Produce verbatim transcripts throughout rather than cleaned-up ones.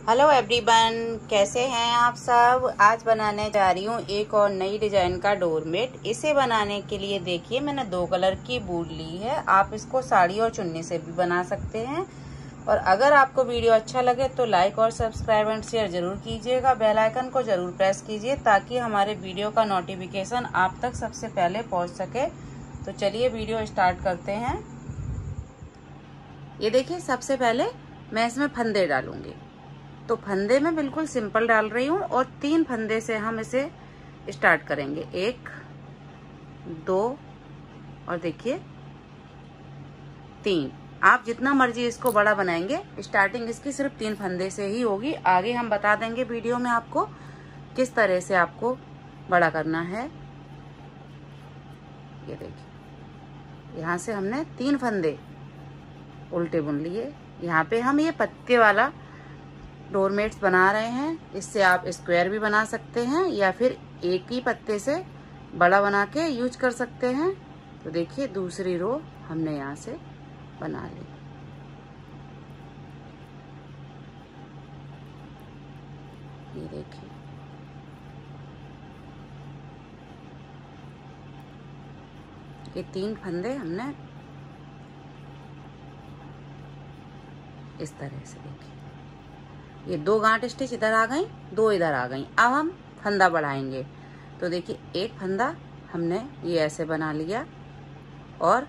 Hello everyone, कैसे हैं आप सब। आज बनाने जा रही हूँ एक और नई डिजाइन का डोरमेट। इसे बनाने के लिए देखिए मैंने दो कलर की वूल ली है। आप इसको साड़ी और चुन्नी से भी बना सकते हैं। और अगर आपको वीडियो अच्छा लगे तो लाइक और सब्सक्राइब एंड शेयर जरूर कीजिएगा। बेल आइकन को जरूर प्रेस कीजिए ताकि हमारे वीडियो का नोटिफिकेशन आप तक सबसे पहले पहुँच सके। तो चलिए वीडियो स्टार्ट करते हैं। ये देखिए, सबसे पहले मैं इसमें फंदे डालूंगी। तो फंदे में बिल्कुल सिंपल डाल रही हूँ और तीन फंदे से हम इसे स्टार्ट करेंगे। एक, दो और देखिए तीन। आप जितना मर्जी इसको बड़ा बनाएंगे, स्टार्टिंग इसकी सिर्फ तीन फंदे से ही होगी। आगे हम बता देंगे वीडियो में आपको किस तरह से आपको बड़ा करना है। ये देखिए, यहाँ से हमने तीन फंदे उल्टे बुन लिए। यहाँ पे हम ये पत्ते वाला डोरमेट्स बना रहे हैं। इससे आप स्क्वायर भी बना सकते हैं या फिर एक ही पत्ते से बड़ा बना के यूज कर सकते हैं। तो देखिए, दूसरी रो हमने यहाँ से बना ली। ये देखिए, ये तीन फंदे हमने इस तरह से, देखिए ये दो गांठ स्टिच इधर आ गई, दो इधर आ गई। अब हम फंदा बढ़ाएंगे। तो देखिए, एक फंदा हमने ये ऐसे बना लिया और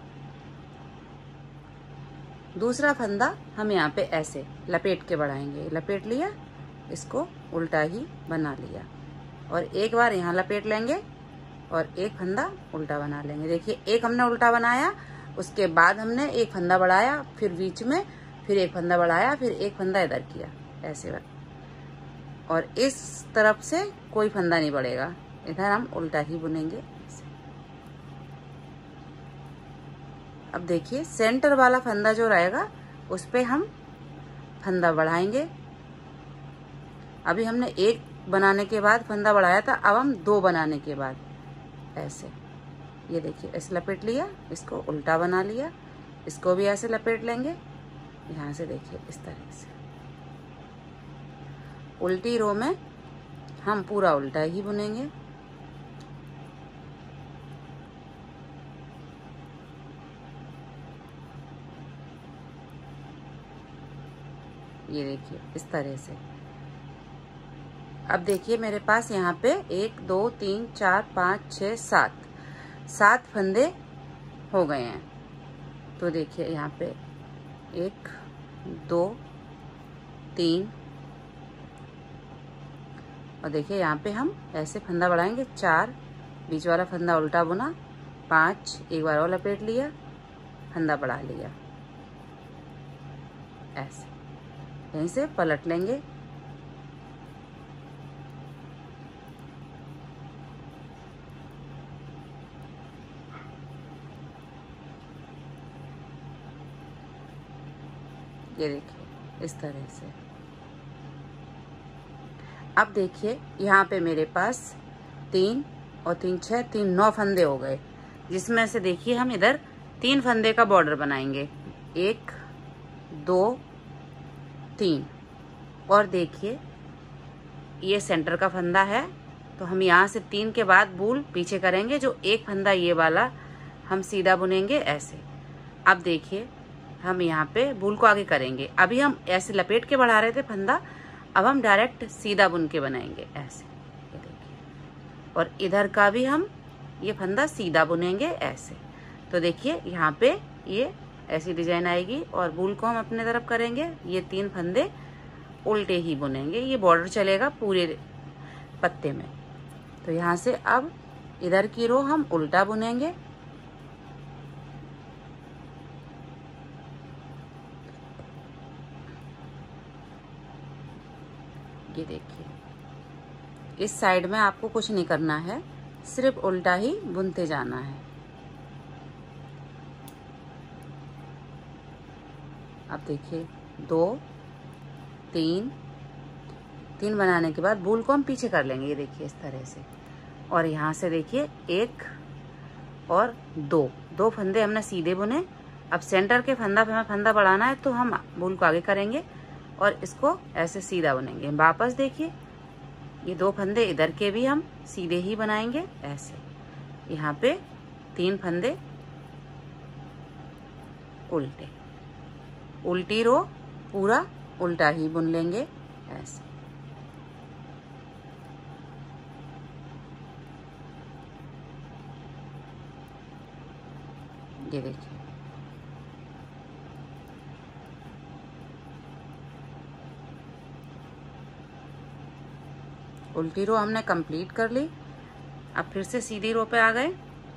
दूसरा फंदा हम यहाँ पे ऐसे लपेट के बढ़ाएंगे। लपेट लिया, इसको उल्टा ही बना लिया और एक बार यहाँ लपेट लेंगे और एक फंदा उल्टा बना लेंगे। देखिए, एक हमने उल्टा बनाया, उसके बाद हमने एक फंदा बढ़ाया, फिर बीच में फिर एक फंदा बढ़ाया, फिर एक फंदा इधर किया ऐसे बार। और इस तरफ से कोई फंदा नहीं बढ़ेगा, इधर हम उल्टा ही बुनेंगे। अब देखिए, सेंटर वाला फंदा जो रहेगा उस पे हम फंदा बढ़ाएंगे। अभी हमने एक बनाने के बाद फंदा बढ़ाया था, अब हम दो बनाने के बाद ऐसे, ये देखिए ऐसे लपेट लिया, इसको उल्टा बना लिया, इसको भी ऐसे लपेट लेंगे। यहाँ से देखिए इस तरह से उल्टी रो में हम पूरा उल्टा ही बुनेंगे। ये देखिए इस तरह से। अब देखिए, मेरे पास यहाँ पे एक, दो, तीन, चार, पाँच, छः, सात सात फंदे हो गए हैं। तो देखिए, यहाँ पे एक, दो, तीन और देखिए यहाँ पे हम ऐसे फंदा बढ़ाएंगे। चार, बीच वाला फंदा उल्टा बुना, पाँच, एक बार और लपेट लिया, फंदा बढ़ा लिया, ऐसे यहीं से पलट लेंगे। ये देखिए इस तरह से। अब देखिए, यहाँ पे मेरे पास तीन और तीन छः, तीन नौ फंदे हो गए, जिसमें से देखिए हम इधर तीन फंदे का बॉर्डर बनाएंगे। एक, दो, तीन। और देखिए, ये सेंटर का फंदा है, तो हम यहाँ से तीन के बाद वूल पीछे करेंगे। जो एक फंदा ये वाला हम सीधा बुनेंगे ऐसे। अब देखिए, हम यहाँ पे वूल को आगे करेंगे। अभी हम ऐसे लपेट के बढ़ा रहे थे फंदा, अब हम डायरेक्ट सीधा बुन के बनाएंगे ऐसे। ये देखिए, और इधर का भी हम ये फंदा सीधा बुनेंगे ऐसे। तो देखिए, यहाँ पे ये ऐसी डिजाइन आएगी और वूल को हम अपने तरफ करेंगे। ये तीन फंदे उल्टे ही बुनेंगे, ये बॉर्डर चलेगा पूरे पत्ते में। तो यहाँ से अब इधर की रो हम उल्टा बुनेंगे। ये देखिए, इस साइड में आपको कुछ नहीं करना है, सिर्फ उल्टा ही बुनते जाना है। अब देखिए, दो, तीन तीन बनाने के बाद वूल को हम पीछे कर लेंगे। ये देखिए इस तरह से। और यहाँ से देखिए, एक और दो दो फंदे हमने सीधे बुने। अब सेंटर के फंदा पे हमें फंदा बढ़ाना है, तो हम वूल को आगे करेंगे और इसको ऐसे सीधा बुनेंगे। वापस देखिए, ये दो फंदे इधर के भी हम सीधे ही बनाएंगे ऐसे। यहाँ पे तीन फंदे उल्टे, उल्टी रो पूरा उल्टा ही बुन लेंगे ऐसे। ये देखिए, उल्टी रो हमने कंप्लीट कर ली। अब फिर से सीधी रो पे आ गए।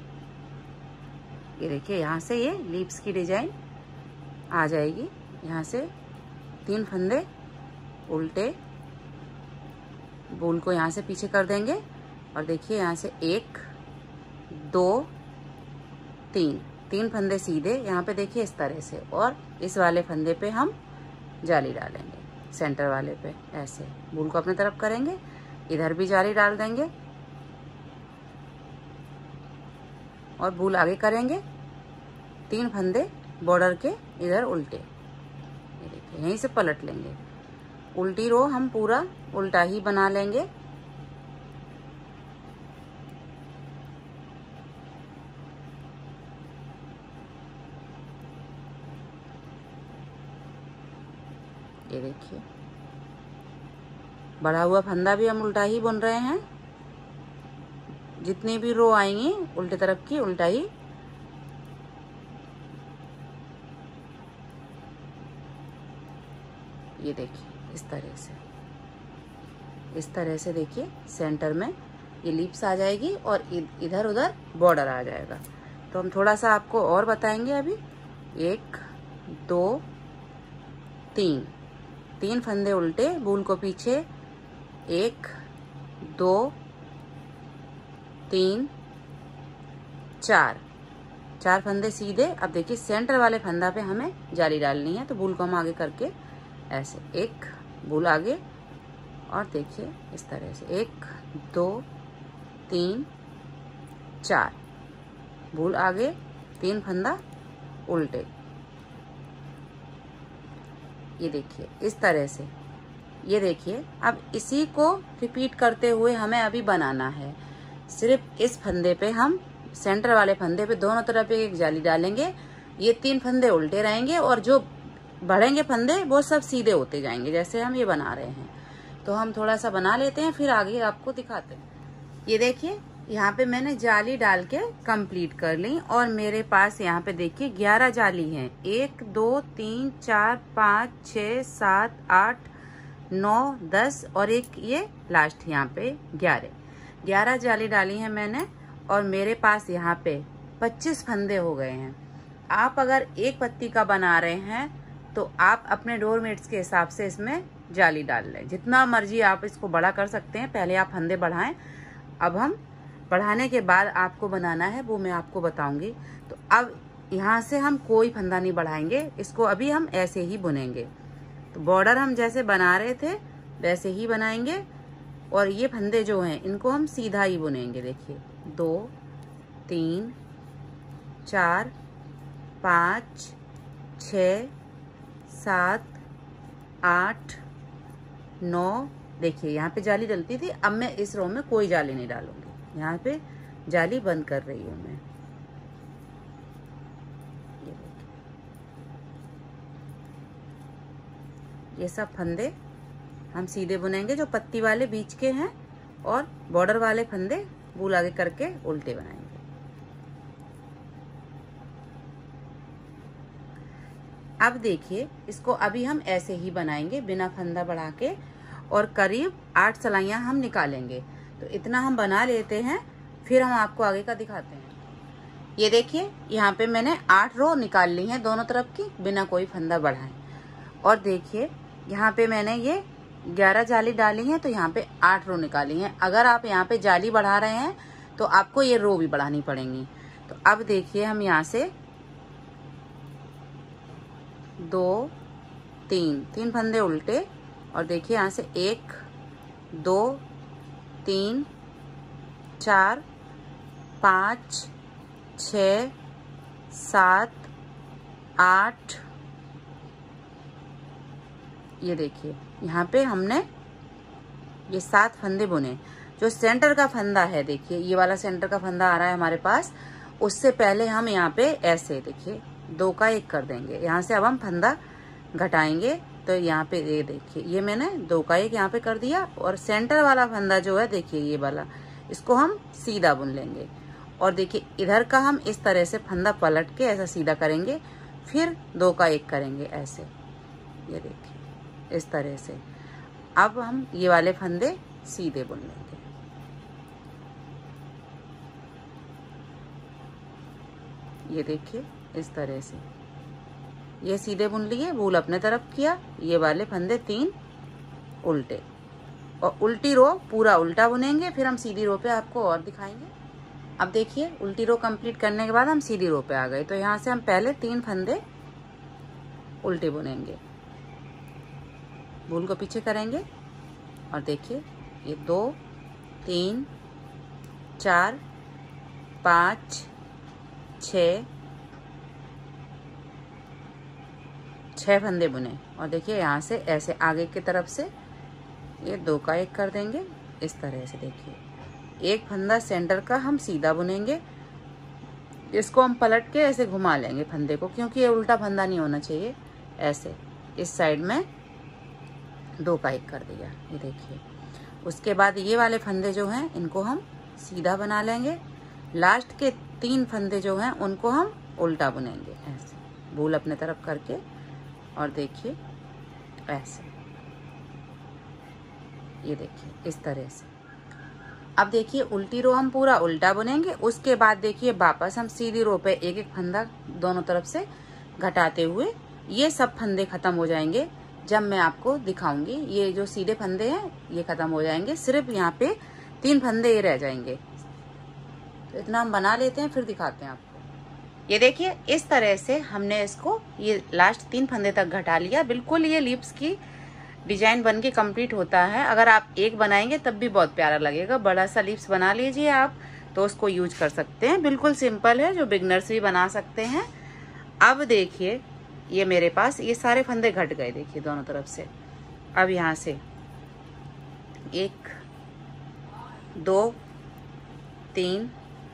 ये देखिए, यहाँ से ये लीव्स की डिजाइन आ जाएगी। यहाँ से तीन फंदे उल्टे, बूल को यहाँ से पीछे कर देंगे और देखिए यहाँ से एक दो तीन, तीन फंदे सीधे यहाँ पे देखिए इस तरह से, और इस वाले फंदे पे हम जाली डालेंगे सेंटर वाले पे ऐसे। बूल को अपने तरफ करेंगे, इधर भी जाली डाल देंगे और बूल आगे करेंगे। तीन फंदे बॉर्डर के इधर उल्टे, ये देखिए यहीं से पलट लेंगे। उल्टी रो हम पूरा उल्टा ही बना लेंगे। ये देखिए, बढ़ा हुआ फंदा भी हम उल्टा ही बुन रहे हैं। जितनी भी रो आएंगी उल्टे तरफ की उल्टा ही। ये देखिए इस तरह से, इस तरह से देखिए सेंटर में ये लीप्स आ जाएगी और इधर उधर बॉर्डर आ जाएगा। तो हम थोड़ा सा आपको और बताएंगे अभी। एक दो तीन, तीन फंदे उल्टे, बूल को पीछे, एक दो तीन चार, चार फंदे सीधे। अब देखिए सेंटर वाले फंदा पे हमें जाली डालनी है, तो बूल को हम आगे करके ऐसे, एक बूल आगे और देखिए इस तरह से एक दो तीन चार, बूल आगे, तीन फंदा उल्टे। ये देखिए इस तरह से। ये देखिए, अब इसी को रिपीट करते हुए हमें अभी बनाना है। सिर्फ इस फंदे पे हम, सेंटर वाले फंदे पे दोनों तरफ एक जाली डालेंगे। ये तीन फंदे उल्टे रहेंगे और जो बढ़ेंगे फंदे वो सब सीधे होते जाएंगे, जैसे हम ये बना रहे हैं। तो हम थोड़ा सा बना लेते हैं, फिर आगे आपको दिखाते हैं। ये देखिए, यहाँ पे मैंने जाली डाल के कंप्लीट कर ली और मेरे पास यहाँ पे देखिए ग्यारह जाली हैं। एक दो तीन चार पाँच छः सात आठ नौ दस और एक ये लास्ट यहाँ पे ग्यारह, ग्यारह जाली डाली है मैंने और मेरे पास यहाँ पे पच्चीस फंदे हो गए हैं। आप अगर एक पत्ती का बना रहे हैं तो आप अपने डोरमेट्स के हिसाब से इसमें जाली डाल लें। जितना मर्जी आप इसको बड़ा कर सकते हैं। पहले आप फंदे बढ़ाएं, अब हम बढ़ाने के बाद आपको बनाना है वो मैं आपको बताऊंगी। तो अब यहाँ से हम कोई फंदा नहीं बढ़ाएंगे, इसको अभी हम ऐसे ही बुनेंगे। तो बॉर्डर हम जैसे बना रहे थे वैसे ही बनाएंगे और ये फंदे जो हैं इनको हम सीधा ही बुनेंगे। देखिए दो तीन चार पाँच छ सात आठ नौ, देखिए यहाँ पे जाली डलती थी, अब मैं इस रो में कोई जाली नहीं डालूंगी। यहाँ पे जाली बंद कर रही हूँ मैं। ये देखिए, ये सब फंदे हम सीधे बुनेंगे जो पत्ती वाले बीच के हैं और बॉर्डर वाले फंदे बूल आगे करके उल्टे बनाएंगे। अब देखिए, इसको अभी हम ऐसे ही बनाएंगे बिना फंदा बढ़ा के और करीब आठ सिलाइयां हम निकालेंगे। तो इतना हम बना लेते हैं, फिर हम आपको आगे का दिखाते हैं। ये देखिए, यहाँ पे मैंने आठ रो निकाल ली हैं दोनों तरफ की बिना कोई फंदा बढ़ाए। और देखिए यहाँ पे मैंने ये ग्यारह जाली डाली हैं तो यहाँ पे आठ रो निकाली हैं। अगर आप यहाँ पे जाली बढ़ा रहे हैं तो आपको ये रो भी बढ़ानी पड़ेंगी। तो अब देखिए, हम यहाँ से दो तीन, तीन फंदे उल्टे और देखिए यहाँ से एक दो तीन चार पाँच छ सात आठ ये देखिए यहाँ पे हमने ये सात फंदे बुने। जो सेंटर का फंदा है देखिए, ये वाला सेंटर का फंदा आ रहा है हमारे पास, उससे पहले हम यहाँ पे ऐसे देखिए दो का एक कर देंगे। यहाँ से अब हम फंदा घटाएंगे तो यहाँ पे ये देखिए ये मैंने दो का एक यहाँ पे कर दिया। और सेंटर वाला फंदा जो है देखिए ये वाला, इसको हम सीधा बुन लेंगे। और देखिए इधर का हम इस तरह से फंदा पलट के ऐसा सीधा करेंगे, फिर दो का एक करेंगे ऐसे, ये देखिए इस तरह से। अब हम ये वाले फंदे सीधे बुन लेंगे। ये देखिए इस तरह से ये सीधे बुन लिए, वूल अपने तरफ किया, ये वाले फंदे तीन उल्टे, और उल्टी रो पूरा उल्टा बुनेंगे। फिर हम सीधी रो पे आपको और दिखाएंगे। अब देखिए उल्टी रो कंप्लीट करने के बाद हम सीधी रो पे आ गए। तो यहाँ से हम पहले तीन फंदे उल्टे बुनेंगे, वूल को पीछे करेंगे। और देखिए ये दो, तीन, चार, पाँच, छ छह फंदे बुने। और देखिए यहाँ से ऐसे आगे की तरफ से ये दो का एक कर देंगे इस तरह से। देखिए एक फंदा सेंटर का हम सीधा बुनेंगे, इसको हम पलट के ऐसे घुमा लेंगे फंदे को, क्योंकि ये उल्टा फंदा नहीं होना चाहिए। ऐसे इस साइड में दो का एक कर दिया, ये देखिए। उसके बाद ये वाले फंदे जो हैं इनको हम सीधा बना लेंगे। लास्ट के तीन फंदे जो हैं उनको हम उल्टा बुनेंगे ऐसे, वूल अपने तरफ करके। और देखिए ऐसे, ये देखिए इस तरह से। अब देखिए उल्टी रो हम पूरा उल्टा बुनेंगे। उसके बाद देखिए वापस हम सीधी रो पे एक एक फंदा दोनों तरफ से घटाते हुए ये सब फंदे खत्म हो जाएंगे। जब मैं आपको दिखाऊंगी ये जो सीधे फंदे हैं ये खत्म हो जाएंगे, सिर्फ यहाँ पे तीन फंदे ये रह जाएंगे। तो इतना हम बना लेते हैं, फिर दिखाते हैं आपको। ये देखिए इस तरह से हमने इसको ये लास्ट तीन फंदे तक घटा लिया। बिल्कुल ये लीव्स की डिजाइन बन के कंप्लीट होता है। अगर आप एक बनाएंगे तब भी बहुत प्यारा लगेगा। बड़ा सा लीव्स बना लीजिए आप, तो उसको यूज कर सकते हैं। बिल्कुल सिंपल है, जो बिगनर्स भी बना सकते हैं। अब देखिए ये मेरे पास ये सारे फंदे घट गए देखिए दोनों तरफ से। अब यहाँ से एक, दो, तीन,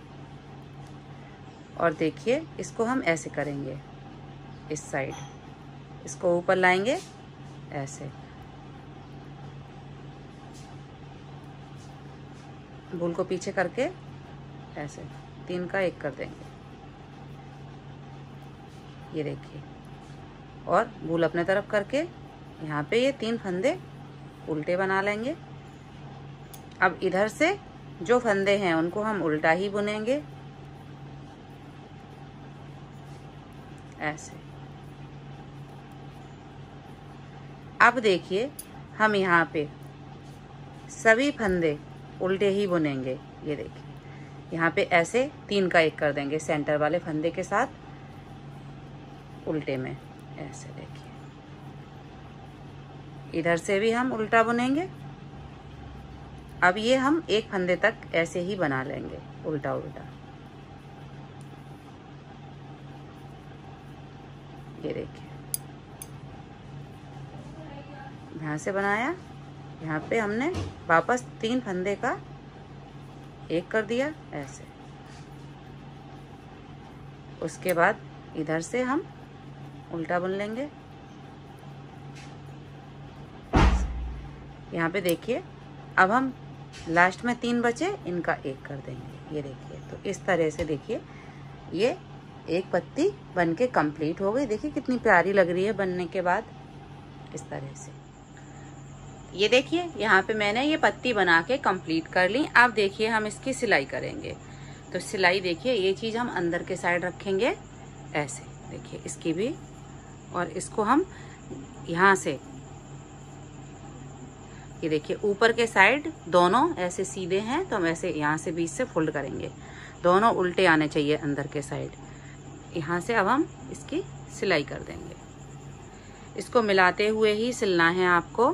और देखिए इसको हम ऐसे करेंगे इस साइड, इसको ऊपर लाएंगे ऐसे, वूल को पीछे करके ऐसे तीन का एक कर देंगे, ये देखिए। और वूल अपने तरफ करके यहाँ पे ये तीन फंदे उल्टे बना लेंगे। अब इधर से जो फंदे हैं उनको हम उल्टा ही बुनेंगे ऐसे। अब देखिए हम यहाँ पे सभी फंदे उल्टे ही बुनेंगे, ये देखिए। यहाँ पे ऐसे तीन का एक कर देंगे सेंटर वाले फंदे के साथ उल्टे में ऐसे, देखिए। इधर से भी हम उल्टा बुनेंगे। अब ये हम एक फंदे तक ऐसे ही बना लेंगे उल्टा उल्टा, ये देखिए। यहाँ से बनाया, यहाँ पे हमने वापस तीन फंदे का एक कर दिया ऐसे। उसके बाद इधर से हम उल्टा बुन लेंगे। यहाँ पे देखिए अब हम लास्ट में तीन बचे, इनका एक कर देंगे, ये देखिए। तो इस तरह से देखिए ये एक पत्ती बन के कंप्लीट हो गई। देखिए कितनी प्यारी लग रही है बनने के बाद, इस तरह से। ये देखिए यहाँ पे मैंने ये पत्ती बना के कंप्लीट कर ली। अब देखिए हम इसकी सिलाई करेंगे। तो सिलाई देखिए ये चीज़ हम अंदर के साइड रखेंगे ऐसे, देखिए इसकी भी। और इसको हम यहाँ से ये देखिए ऊपर के साइड दोनों ऐसे सीधे हैं, तो हम ऐसे यहाँ से बीच से फोल्ड करेंगे। दोनों उल्टे आने चाहिए अंदर के साइड। यहाँ से अब हम इसकी सिलाई कर देंगे। इसको मिलाते हुए ही सिलना है आपको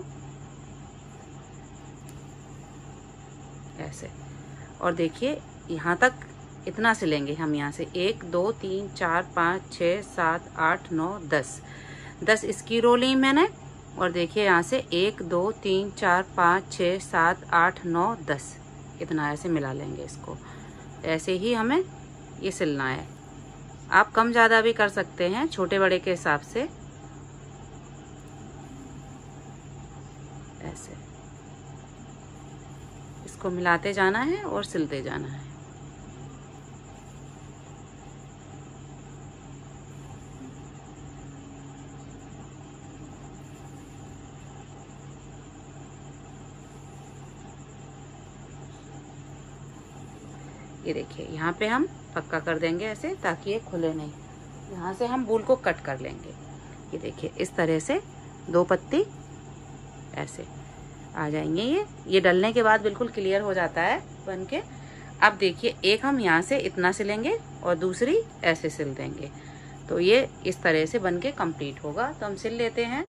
ऐसे। और देखिए यहाँ तक इतना सिलेंगे हम। यहाँ से एक, दो, तीन, चार, पाँच, छः, सात, आठ, नौ, दस। दस इसकी रो ली मैंने, और देखिए यहाँ से एक दो तीन चार पाँच छः सात आठ नौ दस, इतना ऐसे मिला लेंगे इसको। ऐसे ही हमें ये सिलना है। आप कम ज़्यादा भी कर सकते हैं छोटे बड़े के हिसाब से। ऐसे इसको मिलाते जाना है और सिलते जाना है। ये देखिए यहाँ पे हम पक्का कर देंगे ऐसे, ताकि ये खुले नहीं। यहाँ से हम वूल को कट कर लेंगे। ये देखिए इस तरह से दो पत्ती ऐसे आ जाएंगे। ये ये डलने के बाद बिल्कुल क्लियर हो जाता है बन के। अब देखिए एक हम यहाँ से इतना सिलेंगे और दूसरी ऐसे सिल देंगे, तो ये इस तरह से बन के कंप्लीट होगा। तो हम सिल लेते हैं।